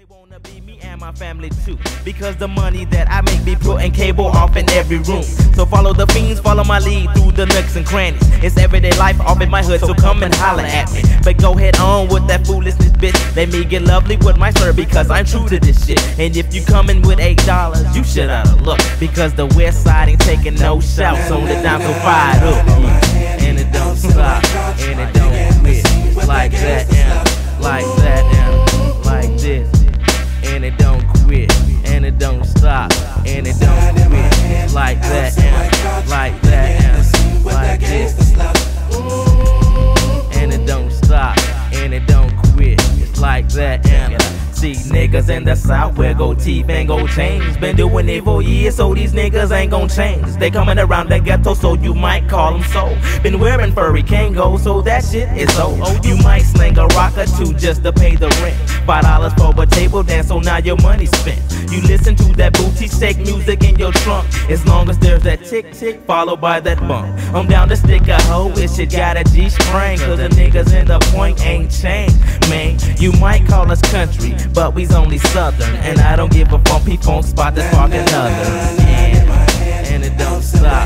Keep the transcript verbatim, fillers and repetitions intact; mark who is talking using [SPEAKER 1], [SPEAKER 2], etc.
[SPEAKER 1] wanna be me and my family too, because the money that I make be putting cable off in every room. So follow the fiends, follow my lead through the nooks and crannies. It's everyday life off in my hood, so come and holler at me. But go head on with that foolishness, bitch. Let me get lovely with my sir, because I'm true to this shit. And if you coming with eight dollars, you should oughta look, because the west side ain't taking no shouts on the down, so fired up. And it don't stop, and it don't quit. Like that, and like that, and like this. And it don't quit, and it don't stop, and it don't quit. Like that, and like that, and like this. And it don't stop, and it don't quit. It's like that, and see niggas in the south wear gold teeth and gold chains. Been doing it for years, so these niggas ain't gon' change. They coming around the ghetto, so you might call them so. Been wearing furry Kango, so that shit is old. You might sling a rock or two just to pay the rent. Five dollars for a table dance, so now your money's spent. You listen to that booty shake music in your trunk, as long as there's that tick tick followed by that bump. I'm down to stick a hoe if shit got a G-string, cause the niggas in the point ain't changed, man. You might call us country, but we's only southern, and I don't give a fuck, people on spot that's spark another. And, and it don't stop.